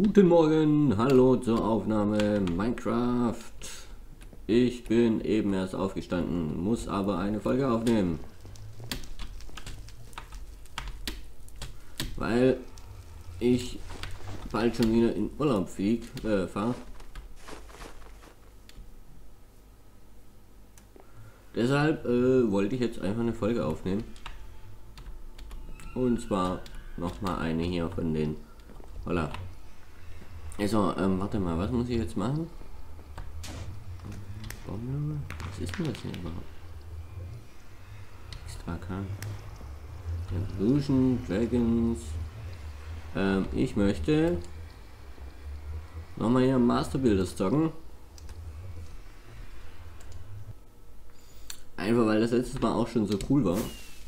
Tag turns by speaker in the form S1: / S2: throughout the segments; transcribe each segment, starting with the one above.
S1: Guten Morgen, hallo zur Aufnahme Minecraft. Ich bin eben erst aufgestanden, muss aber eine Folge aufnehmen. Weil ich bald schon wieder in Urlaub fahre. Deshalb wollte ich jetzt einfach eine Folge aufnehmen. Und zwar nochmal eine hier von den... Holla. Also, warte mal, was muss ich jetzt machen? Was ist denn das hier überhaupt? Extra K. Evolution, Dragons. Ich möchte nochmal hier Master Builders zocken. Einfach weil das letztes Mal auch schon so cool war.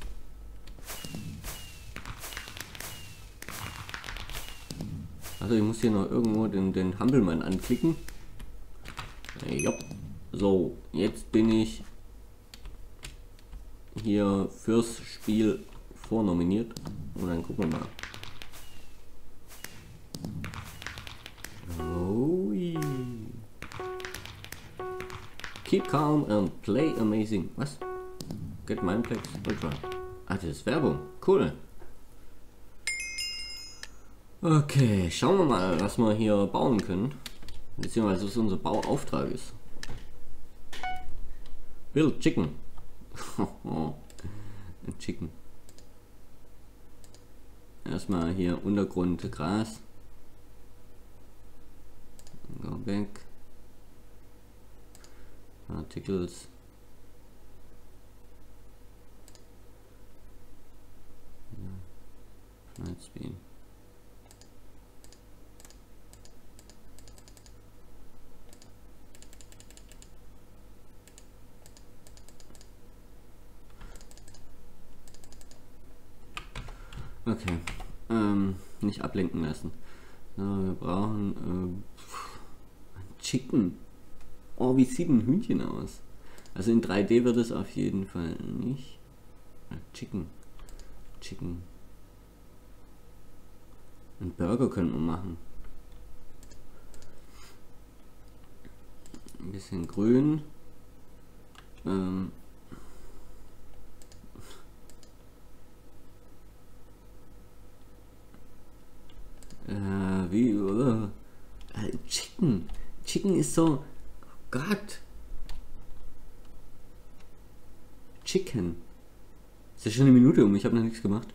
S1: Also ich muss hier noch irgendwo den Hampelmann anklicken. Ja. So, jetzt bin ich hier fürs Spiel vornominiert. Und dann gucken wir mal. Oh, yeah. Keep calm and play amazing. Was? Get Mineplex Ultra. Ah, das ist Werbung. Cool. Okay, schauen wir mal, was wir hier bauen können. Beziehungsweise was unser Bauauftrag ist. Build Chicken. Chicken. Erstmal hier Untergrund Gras. Go back. Articles. Flight Speed. Okay, nicht ablenken lassen. So, wir brauchen Chicken. Oh, wie sieht ein Hühnchen aus? Also in 3D wird es auf jeden Fall nicht. Chicken. Ein Burger können wir machen. Ein bisschen grün. Chicken ist so... Oh Gott. Chicken. Ist ja schon eine Minute um, ich habe noch nichts gemacht.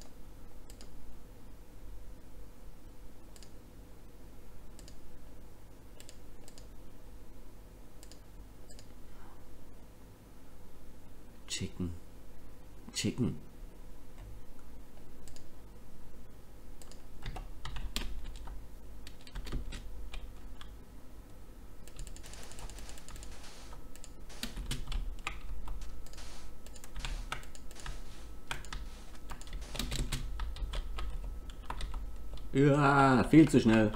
S1: Chicken. Ja, viel zu schnell.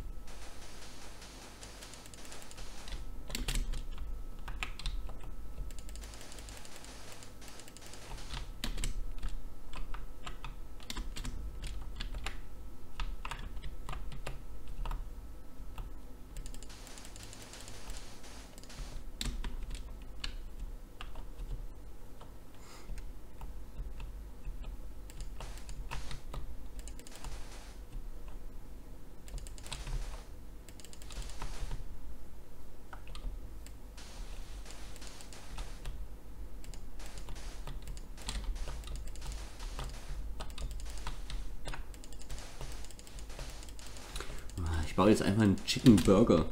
S1: Ich baue jetzt einfach einen Chicken Burger.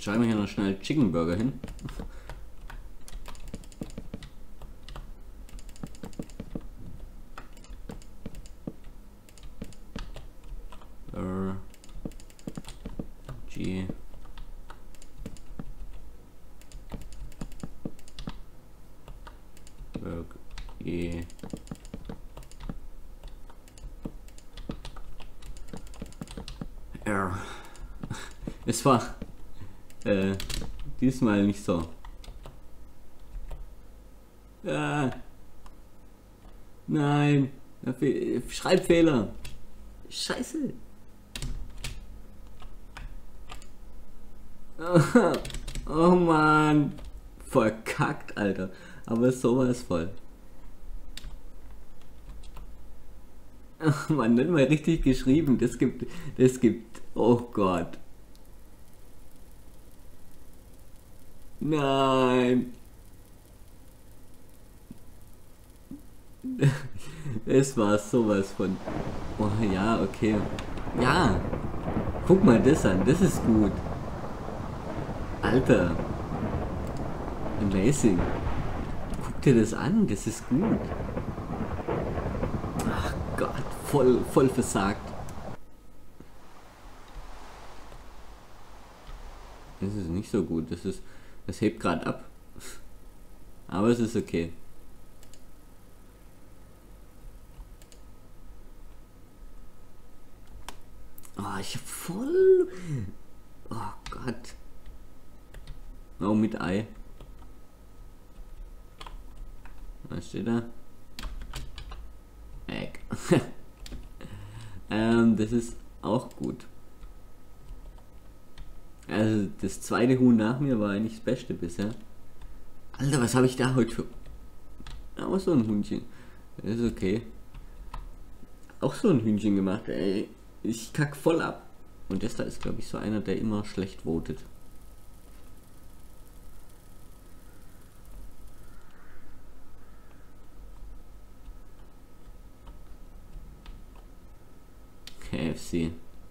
S1: Jetzt schreiben wir hier noch schnell Chicken Burger hin. G. Burger. E. R. Es war diesmal nicht so. Nein, Schreibfehler. Scheiße. Oh Mann. Verkackt, Alter. Aber sowas voll. Ach man, nicht mal richtig geschrieben. Das gibt. Oh Gott. Nein. Es war sowas von. Oh ja, okay. Ja. Guck mal das an. Das ist gut. Alter. Amazing. Guck dir das an. Das ist gut. Ach Gott. Voll versagt. Das ist nicht so gut. Das hebt gerade ab. Aber es ist okay. Oh, ich hab voll. Oh Gott. Oh, mit Ei. Was steht da? Egg. Das ist auch gut. Also das zweite Huhn nach mir war eigentlich das Beste bisher. Alter, was habe ich da heute für... Auch so ein Hühnchen. Das ist okay. Auch so ein Hühnchen gemacht, ey. Ich kack voll ab. Und das da ist, glaube ich, so einer, der immer schlecht votet. KFC.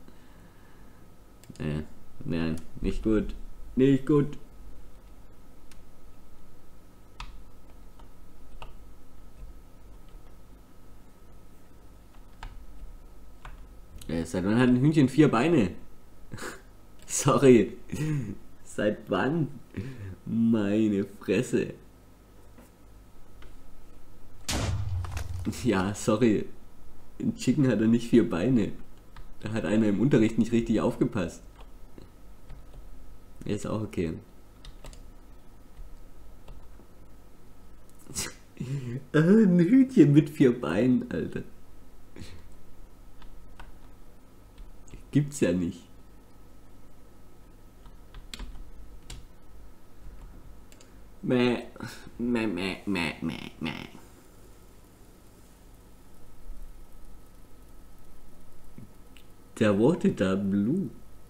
S1: Nein, nicht gut. Nicht gut. Seit wann hat ein Hühnchen 4 Beine? Sorry. Seit wann? Meine Fresse. Ja, sorry. Ein Chicken hat er nicht 4 Beine. Da hat einer im Unterricht nicht richtig aufgepasst. Ist auch okay. Ein Hühnchen mit 4 Beinen, Alter. Gibt's ja nicht. Mäh, mäh, mäh, mäh, mäh, mäh. Der Worte da Blue.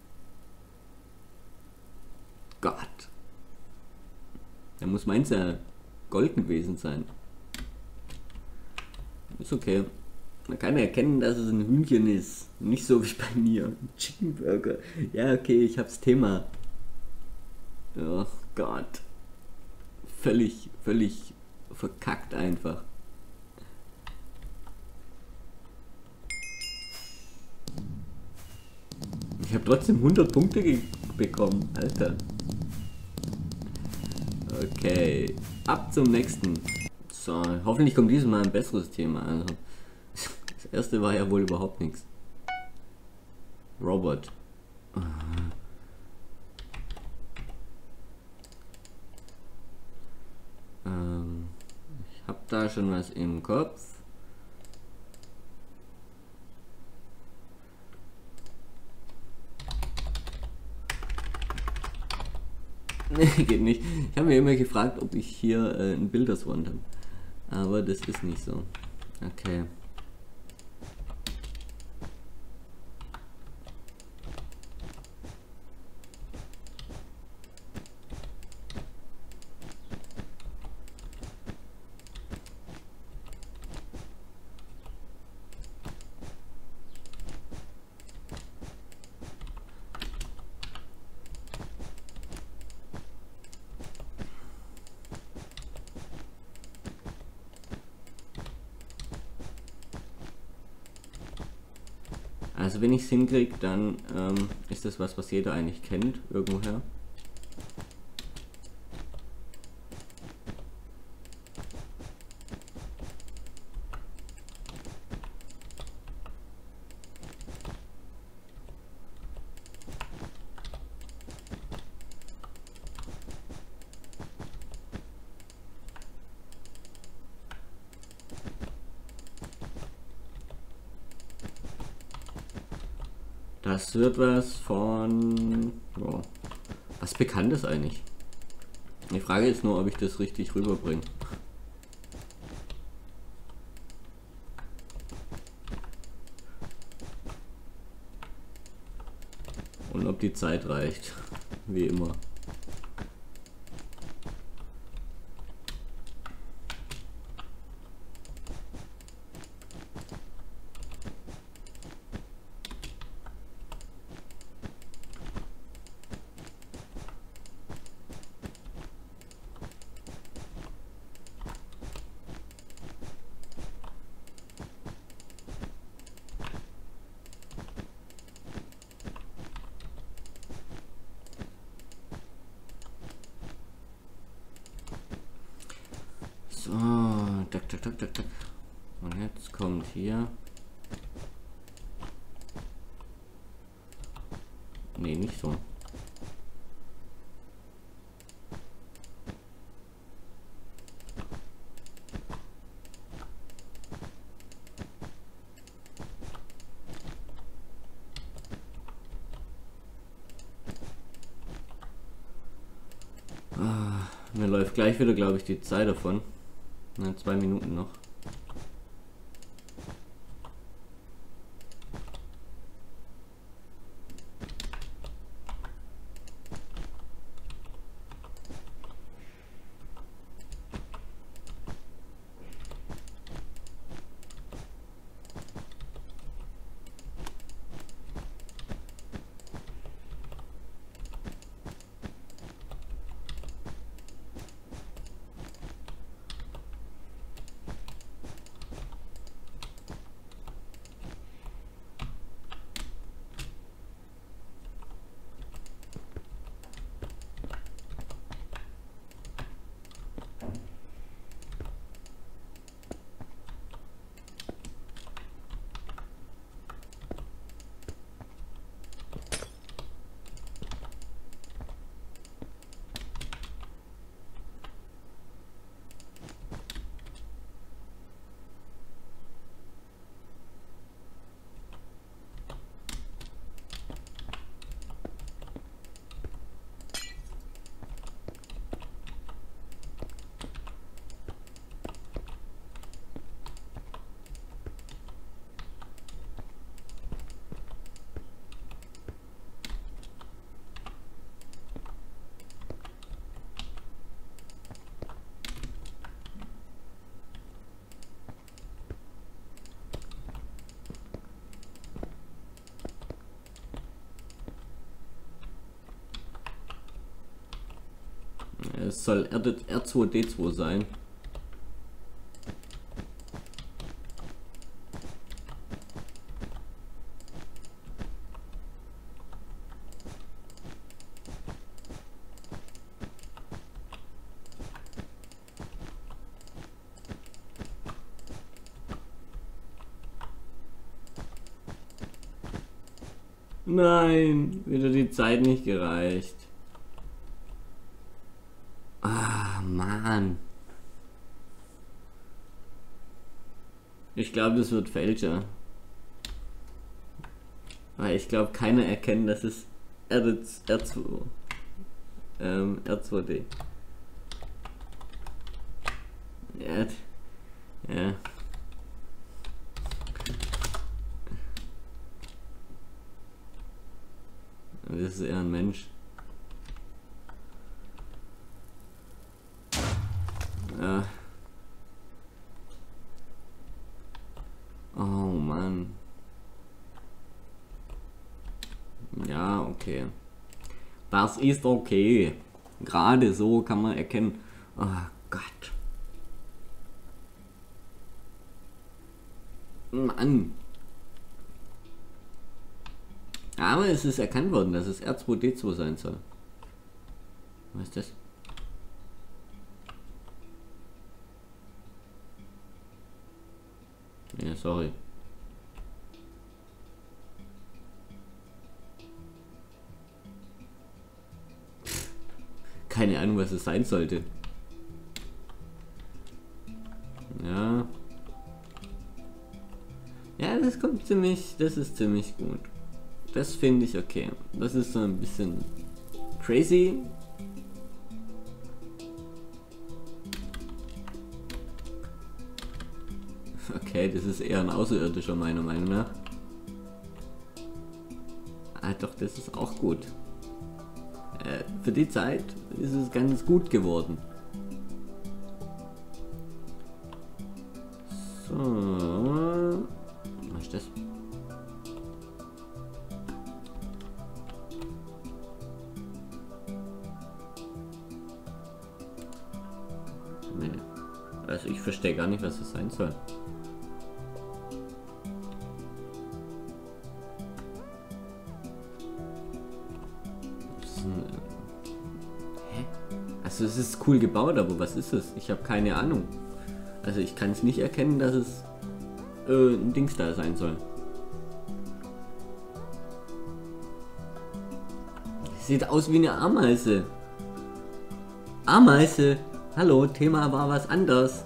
S1: Gott. Da muss meins ja golden gewesen sein. Ist okay. Man kann erkennen, dass es ein Hühnchen ist. Nicht so wie bei mir. Chicken Burger. Ja, okay, ich hab's Thema. Oh Gott. Völlig verkackt einfach. Ich habe trotzdem 100 Punkte bekommen, Alter. Okay, ab zum nächsten. So, hoffentlich kommt dieses Mal ein besseres Thema. Also, das erste war ja wohl überhaupt nichts. Robot. Ich habe da schon was im Kopf. Nee, geht nicht. Ich habe mir immer gefragt, ob ich hier ein Bilderswand habe. Aber das ist nicht so. Okay. Also wenn ich es hinkriege, dann ist das was jeder eigentlich kennt, irgendwoher. Das wird was von... Oh, was Bekanntes eigentlich. Die Frage ist nur, ob ich das richtig rüberbringe. Und ob die Zeit reicht. Wie immer. So, tak, tak, tak, tak, tak. Und jetzt kommt hier. Nee, nicht so. Mir läuft gleich wieder, glaube ich, die Zeit davon. Na, 2 Minuten noch. Es soll R2D2 sein. Nein, wieder die Zeit nicht gereicht. Ah, Mann. Ich glaube, das wird Fälscher. Weil ich glaube, keiner erkennt, dass es R2D. Ja. Ja. Das ist eher ein Mensch. Ja. Oh Mann. Ja, okay. Das ist okay. Gerade so kann man erkennen. Oh Gott. Mann. Aber es ist erkannt worden, dass es R2D2 sein soll. Was ist das? Ja, sorry. Keine Ahnung, was es sein sollte. Ja. Ja, das kommt ziemlich, das ist ziemlich gut. Das finde ich okay. Das ist so ein bisschen crazy. Okay, das ist eher ein Außerirdischer meiner Meinung nach. Ah doch, das ist auch gut. Für die Zeit ist es ganz gut geworden. So. Was ist das? Nee. Also ich verstehe gar nicht, was das sein soll. Also es ist cool gebaut, aber was ist es? Ich habe keine Ahnung. Also ich kann es nicht erkennen, dass es ein Dings da sein soll. Sieht aus wie eine Ameise. Ameise! Hallo, Thema war was anderes.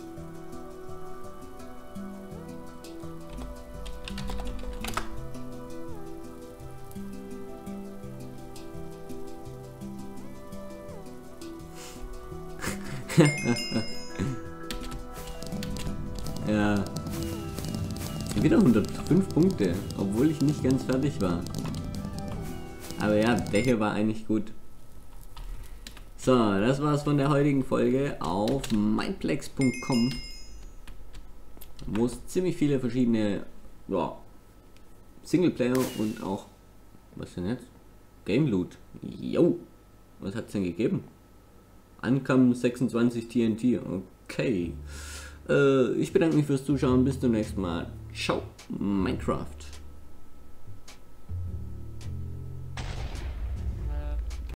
S1: Ja. Wieder 105 Punkte, obwohl ich nicht ganz fertig war. Aber ja, der hier war eigentlich gut. So, das war's von der heutigen Folge auf mindplex.com, wo es ziemlich viele verschiedene, ja, Singleplayer und auch, was denn jetzt? Game Loot. Jo, was hat's denn gegeben? Ankam 26 TNT, okay. Ich bedanke mich fürs Zuschauen, bis zum nächsten Mal. Ciao, Minecraft.